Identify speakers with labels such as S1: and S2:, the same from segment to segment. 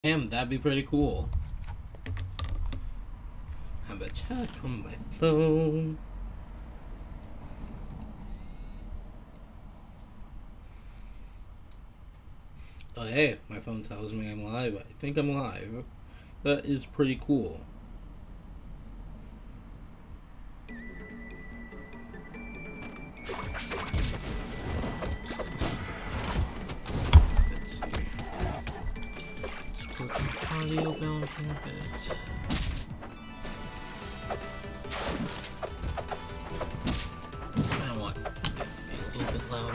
S1: Damn, that'd be pretty cool. Have a chat on my phone. Oh hey, my phone tells me I'm live. I think I'm live. That is pretty cool. Let's see. Let's put the audio balancing a bit. I want it to be a little bit louder.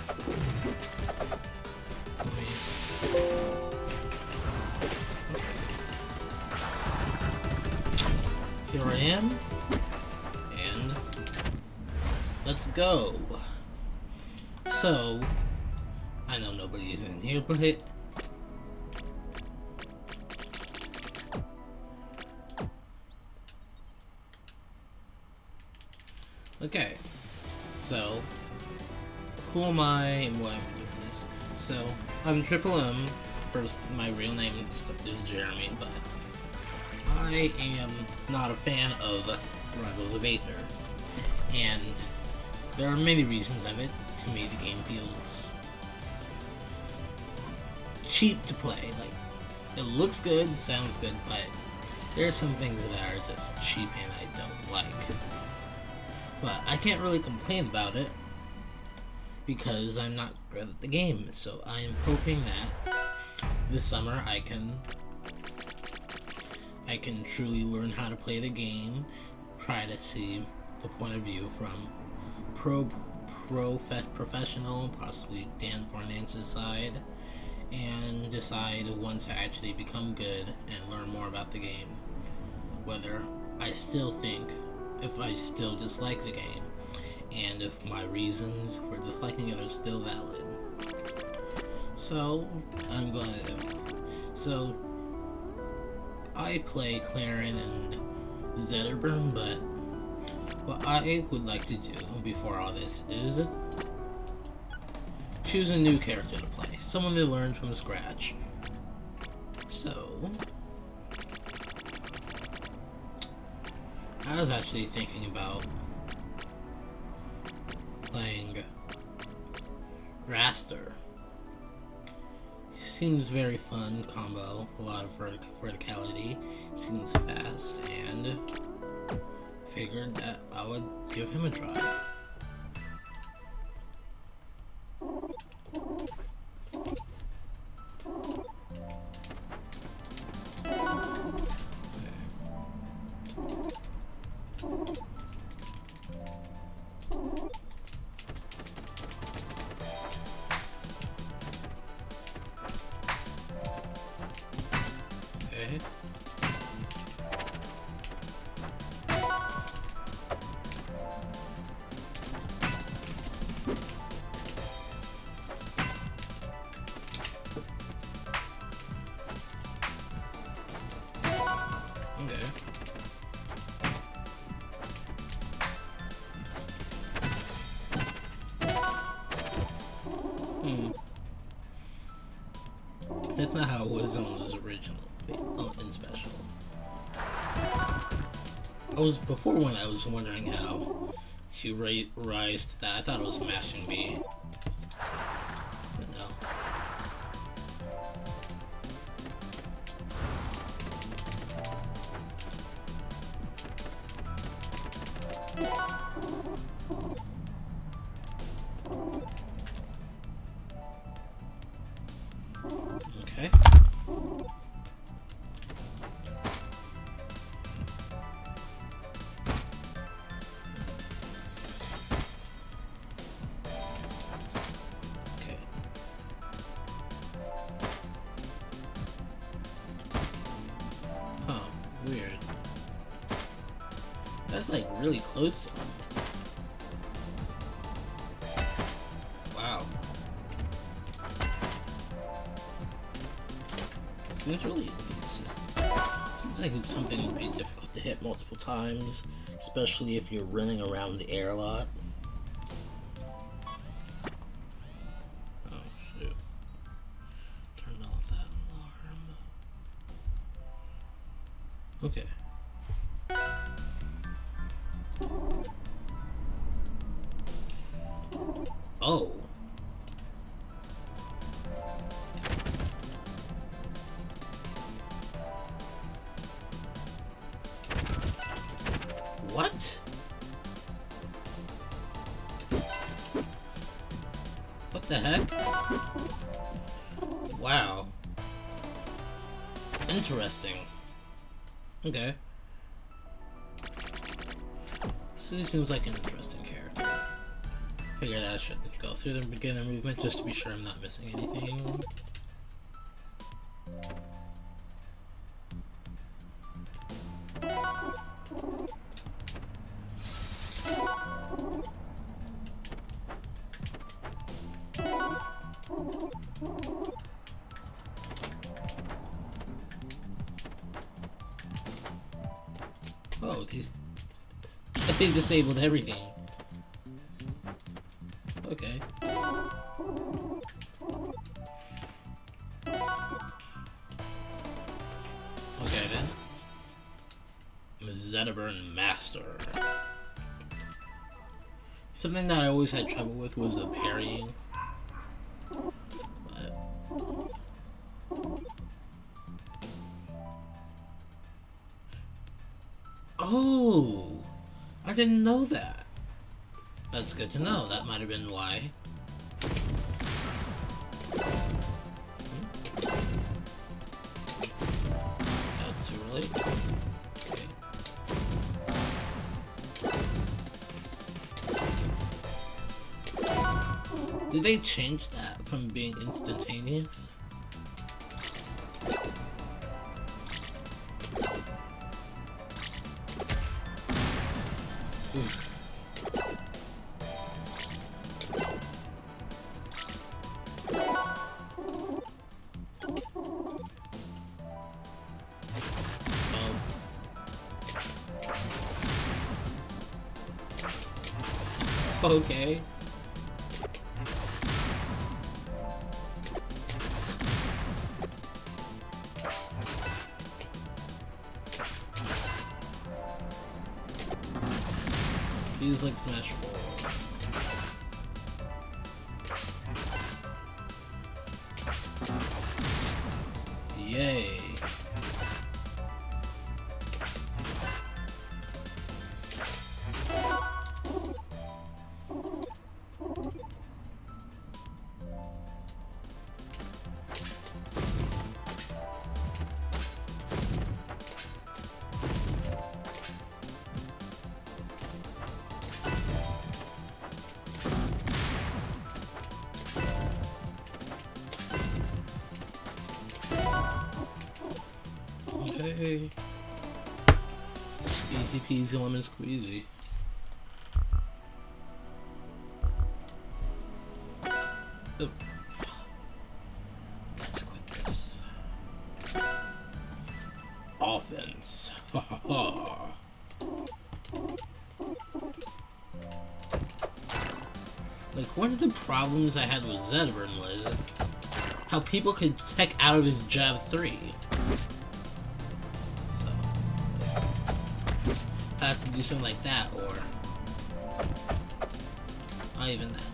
S1: Here I am, and let's go. So, I know nobody's in here, but okay. So, who am I and why am I doing this? So, I'm Triple M. First, my real name is Jeremy, but I am not a fan of Rivals of Aether, and there are many reasons of it. To me, the game feels cheap to play. Like, it looks good, sounds good, but there are some things that are just cheap and I don't like. But I can't really complain about it because I'm not good at the game, so I am hoping that this summer I can truly learn how to play the game, try to see the point of view from professional, possibly Dan Farnance's side, and decide once I actually become good and learn more about the game, whether I still think, if I still dislike the game, and if my reasons for disliking it are still valid. So, I play Clarin and Zetterburn, but what I would like to do before all this is choose a new character to play, someone to learn from scratch. So, I was actually thinking about playing Raster. Seems very fun combo, a lot of verticality, seems fast, and figured that I would give him a try. Okay. That's not how it was on his original and special. Before when I was wondering how she rise to that. I thought it was mashing B. But no. Okay. Okay. Huh. Weird. That's like really close to him. Wow. Seems really seems like it's something that would be difficult to hit multiple times, especially if you're running around the air a lot. Oh shoot. Turn off that alarm. Okay. Oh. What? What the heck? Wow. Interesting. Okay. So he seems like an interesting character. Figured I should go through the beginner movement just to be sure I'm not missing anything. Oh, they disabled everything. Okay. Okay then. Zetaburn Master. Something that I always had trouble with was the parrying. Oh, I didn't know that. That's good to know. That might have been why. That's too early. Okay. Did they change that from being instantaneous? Okay. Use like Smash 4. Yay. Okay. Easy peasy lemon squeezy. Oh, let's quit this. Offense. Ha ha ha. Like, one of the problems I had with Zetaburn was how people could tech out of his jab 3. So, has to do something like that, or not even that.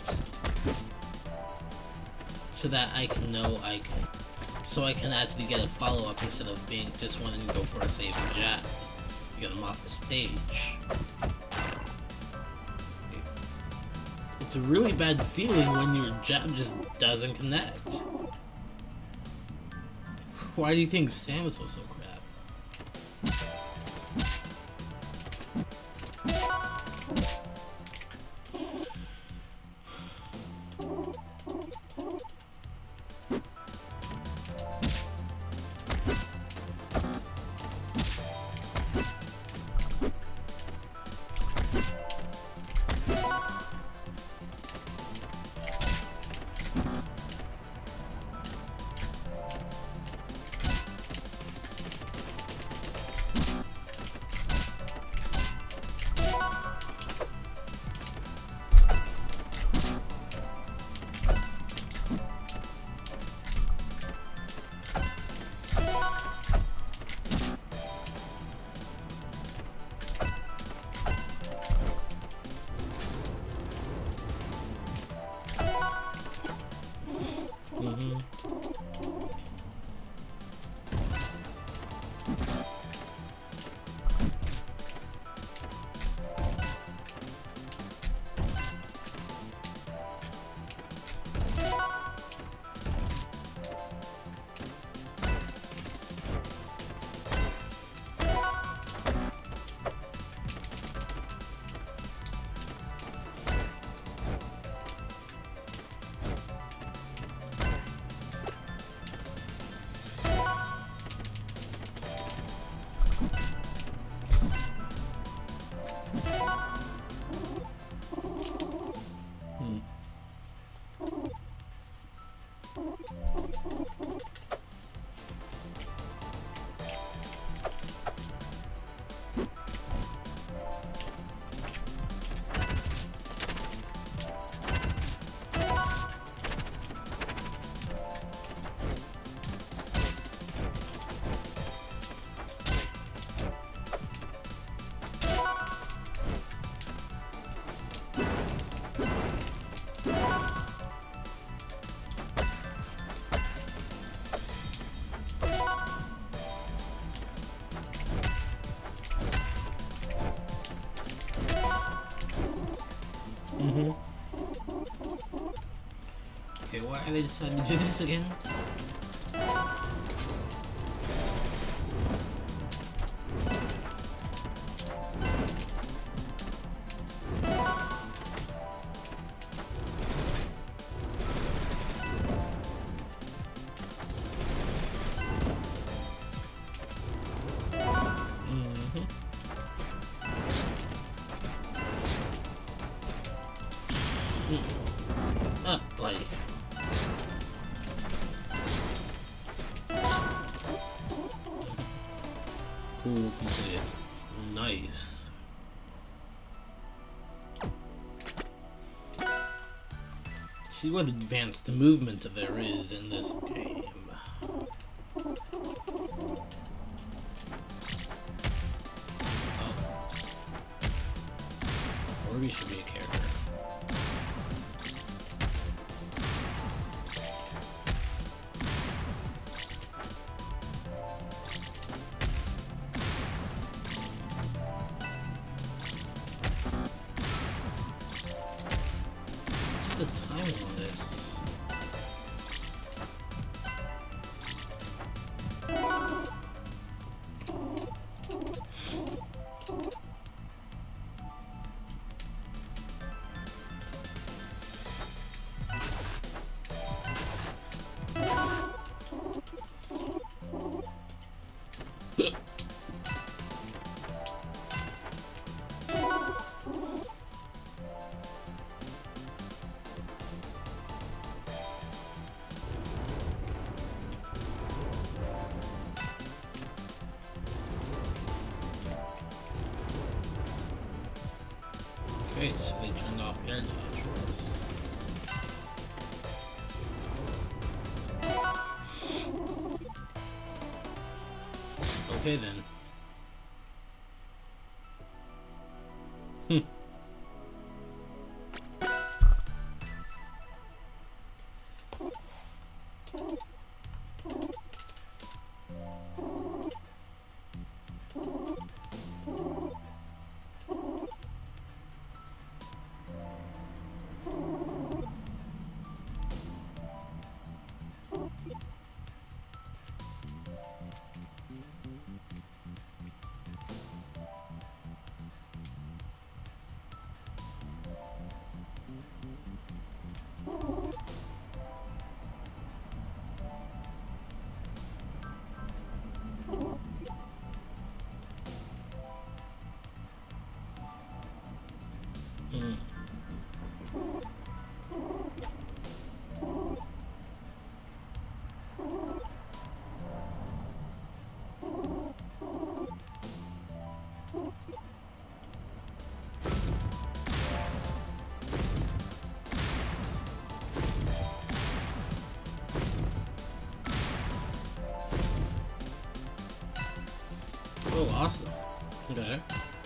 S1: So that I can know so I can actually get a follow-up instead of being just wanting to go for a safe jab. Get him off the stage. It's a really bad feeling when your jab just doesn't connect. Why do you think Samus was so crap? Mm-hmm. Okay, why are they deciding to do this again? Up, buddy. Cool, completed. Nice. See what advanced movement there is in this game. Oh. Orby should be a character. What's the timing on this? Okay, so they turned off air dodge for us. Okay then. Oh, awesome. Okay.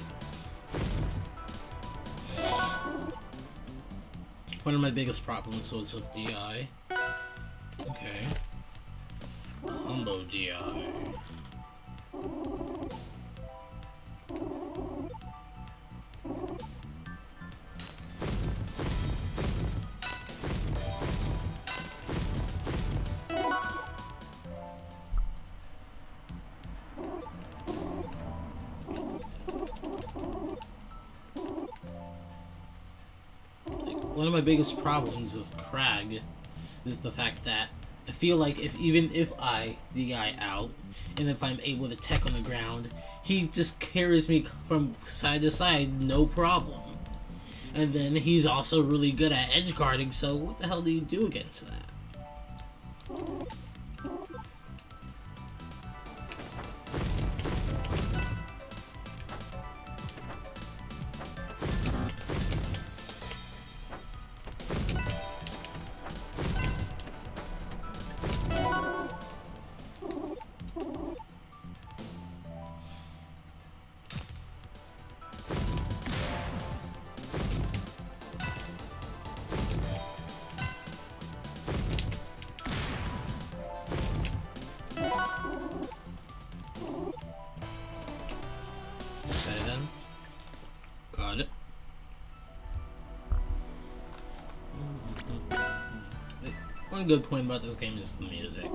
S1: One of my biggest problems was with DI. Okay. Combo DI. One of my biggest problems with Crag is the fact that I feel like even if I DI out, and if I'm able to tech on the ground, he just carries me from side to side, no problem. And then he's also really good at edge guarding, so what the hell do you do against that? one good point about this game is the music.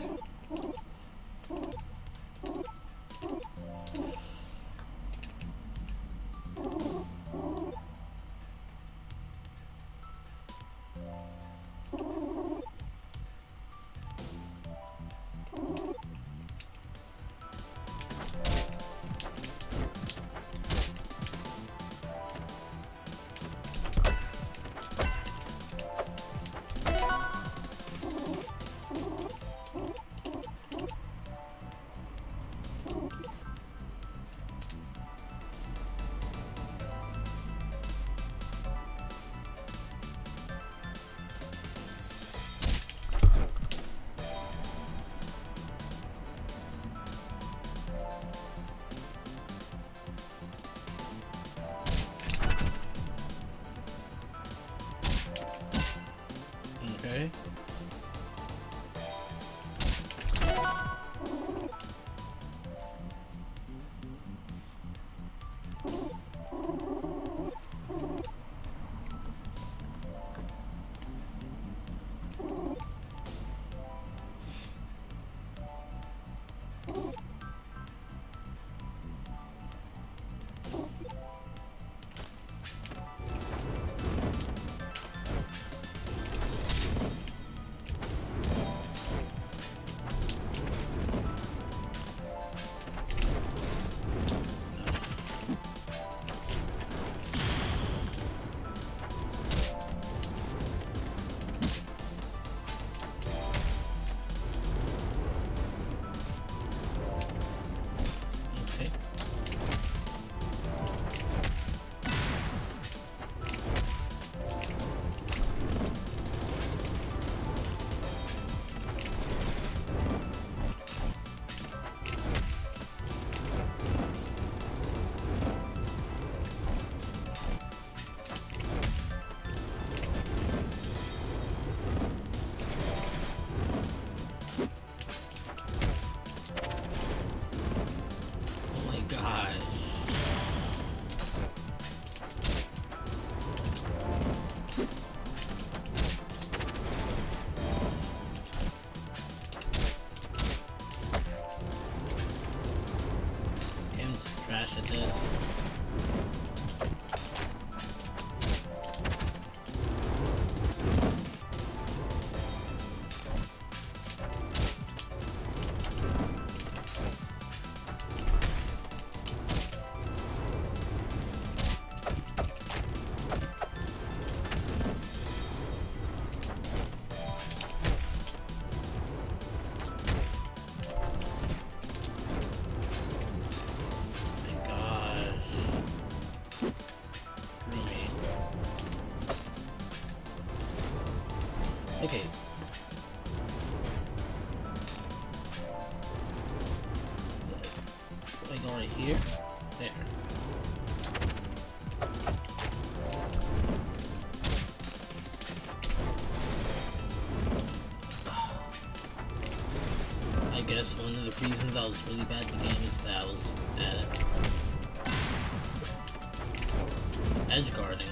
S1: Okay. Trash at this. Okay. I go right here. There. I guess one of the reasons I was really bad at the game is that I was bad at edge guarding.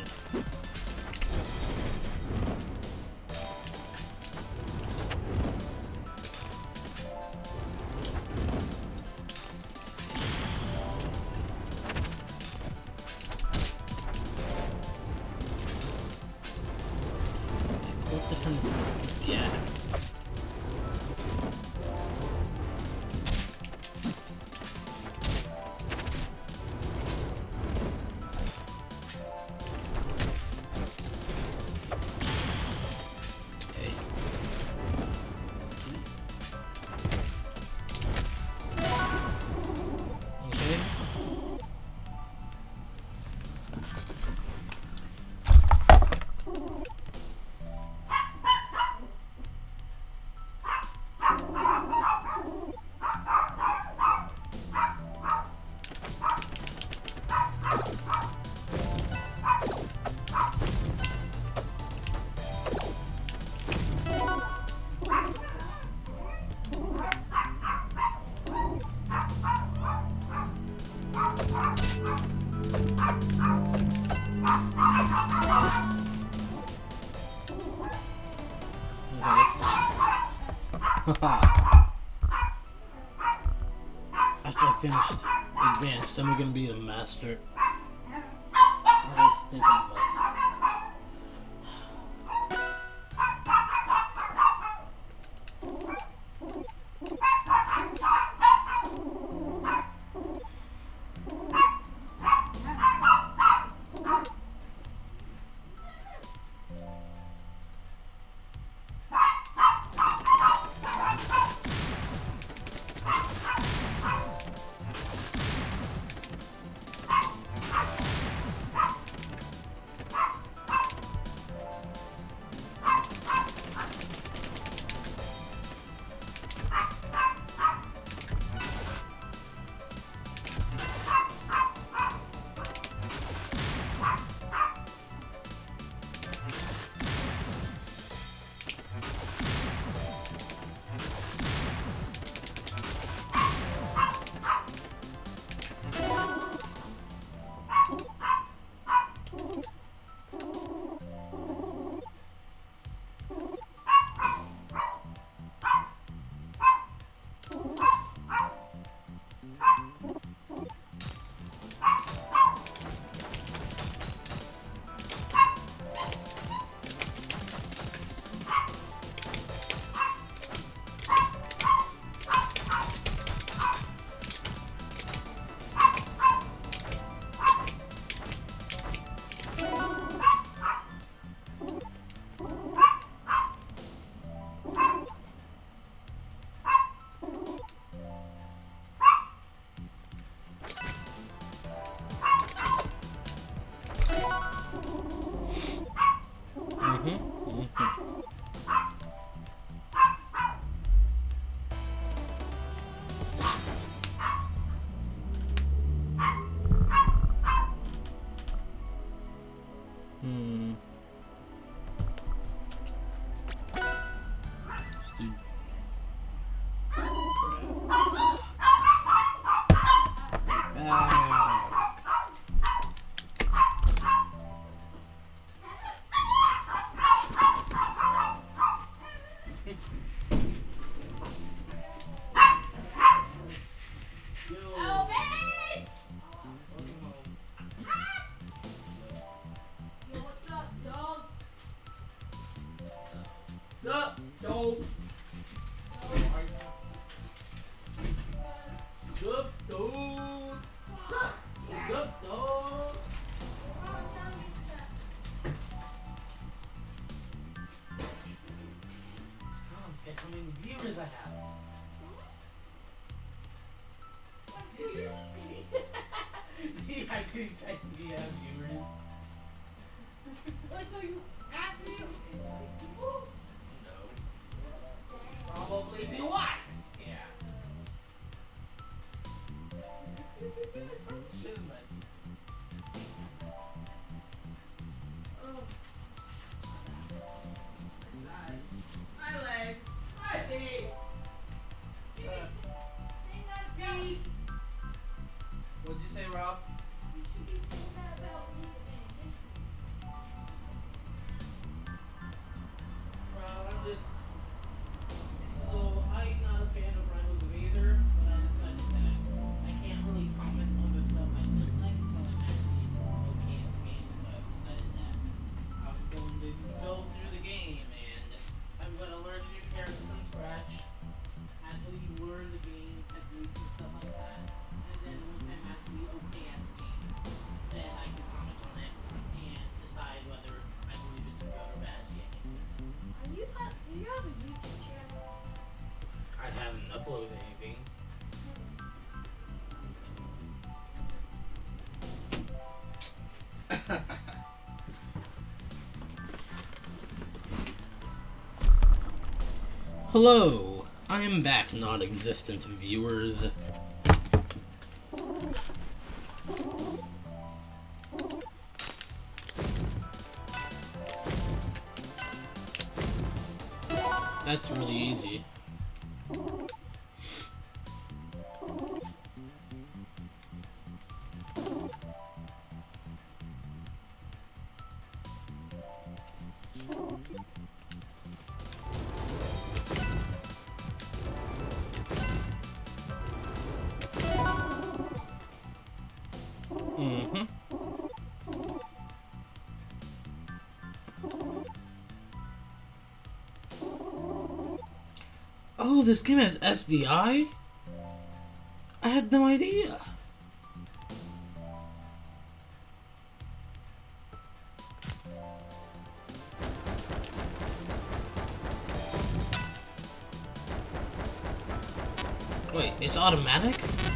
S1: Yeah. Okay. Okay. Okay. Haha. After I finish advanced, I'm gonna be a master. All those stinking bugs.
S2: Sup, dog? Sup, dog? Sup? Sup, dog? Guess how many viewers I have? He actually texted me have viewers.
S3: Wait, so you actually people?
S2: No. Probably be what? Yeah. Shouldn't let.
S3: Oh,
S2: My legs. My feet.
S3: saying that about
S2: Feet. What'd you say, Rob?
S3: you should be saying that about me again.
S2: Well, I'm just. So, I'm not a fan of Rivals of Aether, but I decided that I can't really comment on the stuff I dislike until I'm actually okay at the game, so I decided that I'm going to go through the game and I'm going to learn a new character from scratch, actually learn the game techniques and stuff like that, and then once I'm actually okay at the game, then I can comment on it and decide whether I believe it's a good or bad game.
S3: Do you have a YouTube channel?
S1: I haven't uploaded anything. Hello, I am back, non-existent viewers. That's really easy. Oh, this game has SDI? I had no idea. Wait, it's automatic?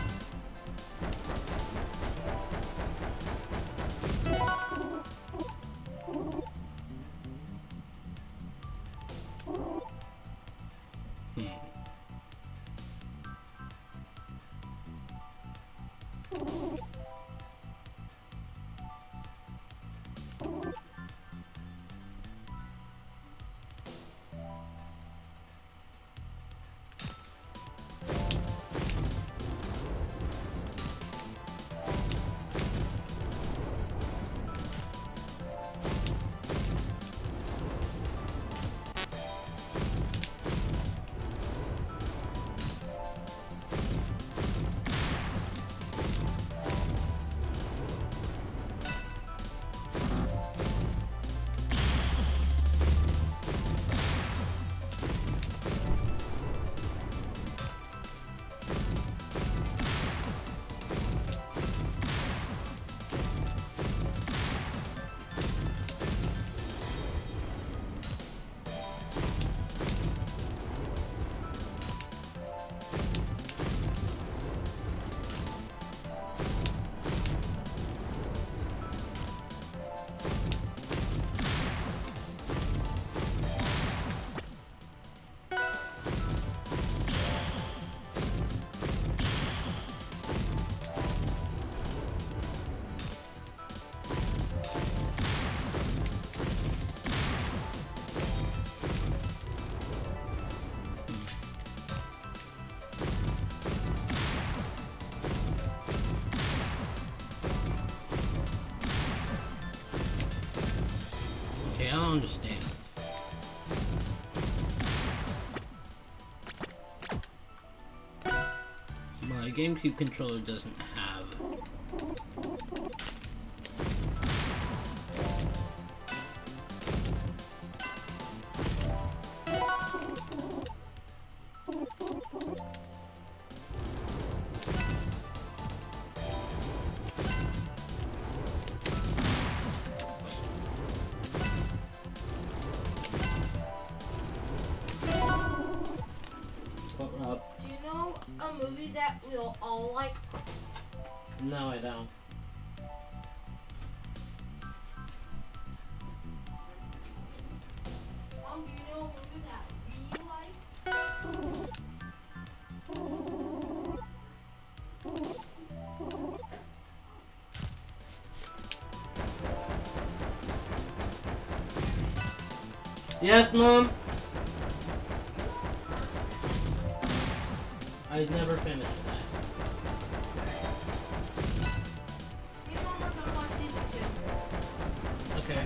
S1: Okay, I don't understand. My GameCube controller doesn't have... What up?
S3: Do you know a movie that we'll all like?
S1: No, I don't.
S3: Mom, do you know a movie that we like?
S1: Yes, Mom? I never finished that.
S3: Me and Mom are gonna watch season 2.
S1: Okay.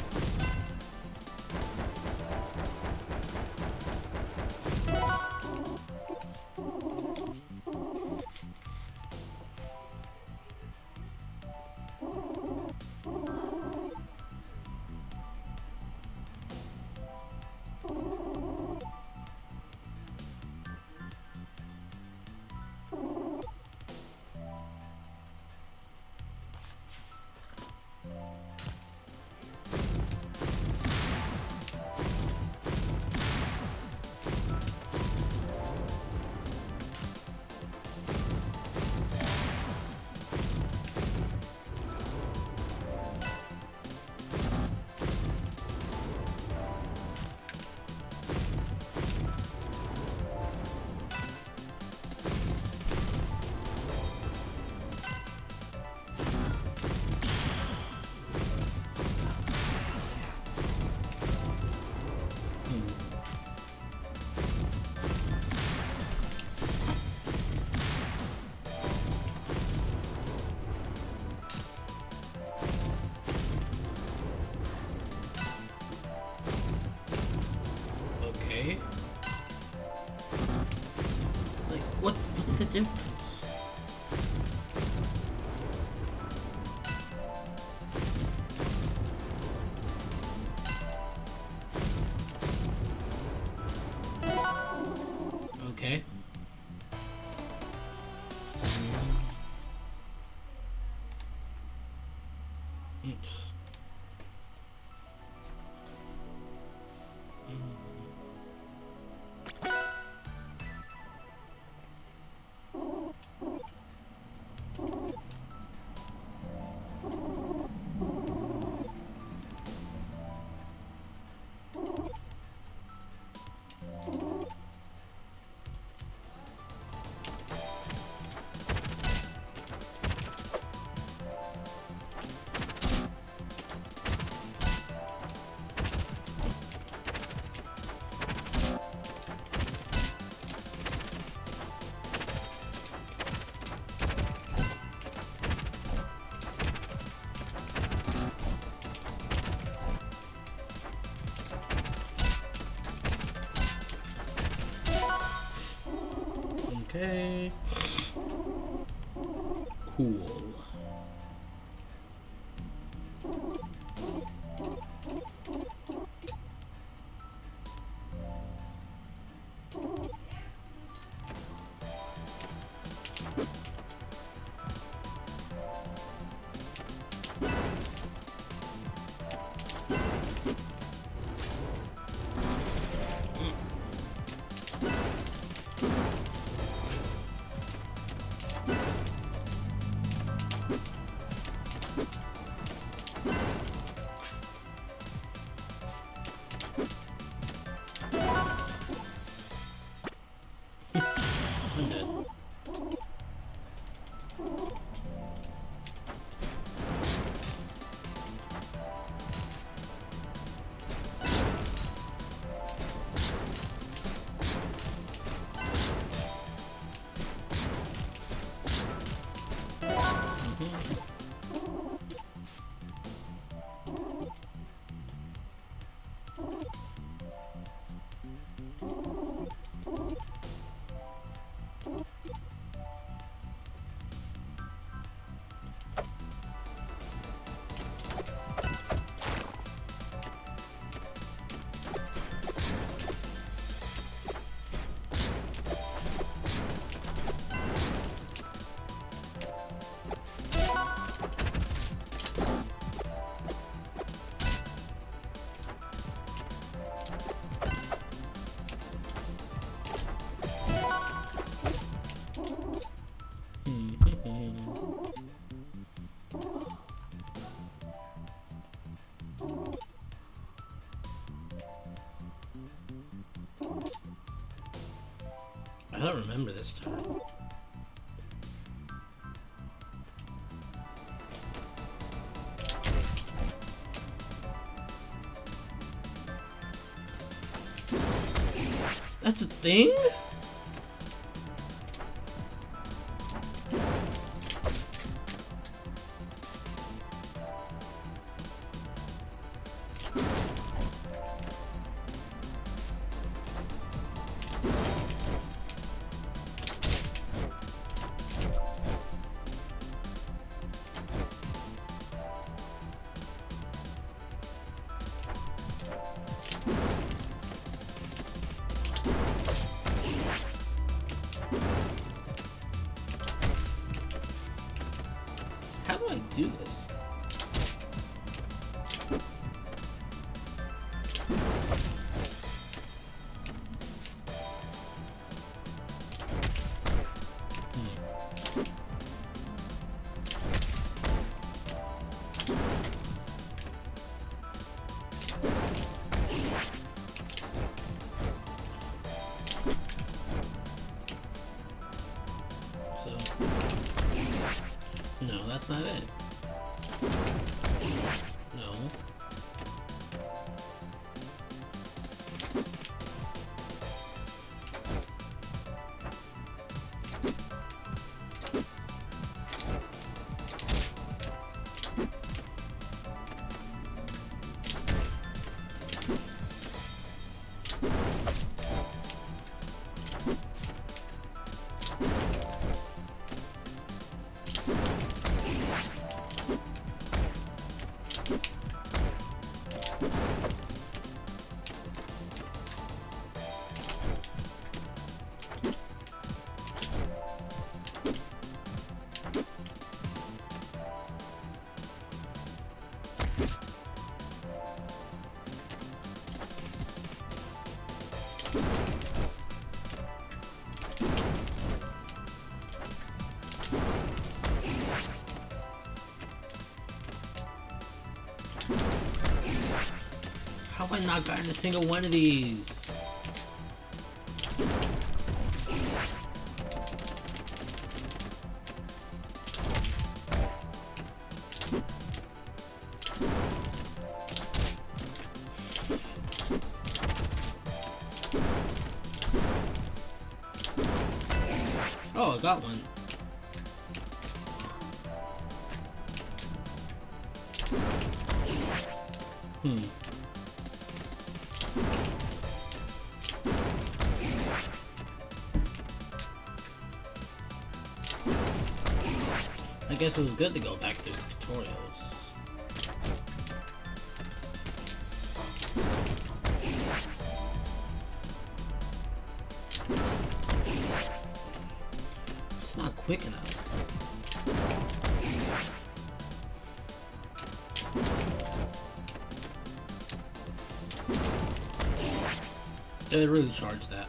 S1: Okay. Like, what's the difference? Okay. Oops. Okay. Cool. I'm dead. I don't remember this time. That's a thing? How do I do this? No, that's not it. No. have I not gotten a single one of these? Oh, I got one. I guess it's good to go back through the tutorials. It's not quick enough. Did I really charge that?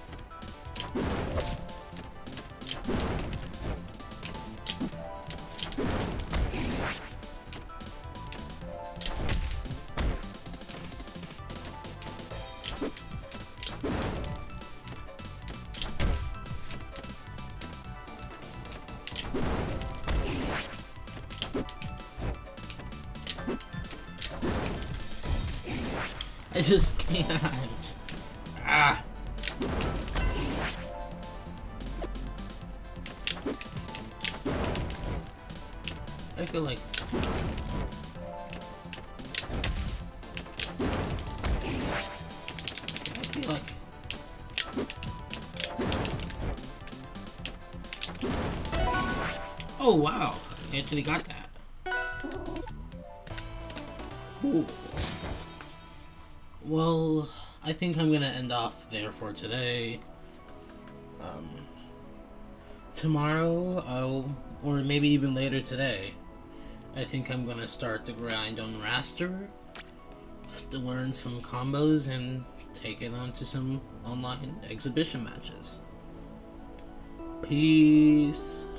S1: I just can't. Ah. I feel like oh wow, I actually got that. Ooh. Well, I think I'm gonna end off there for today. Tomorrow, or maybe even later today, I think I'm gonna start the grind on Raster, just to learn some combos and take it on to some online exhibition matches. Peace.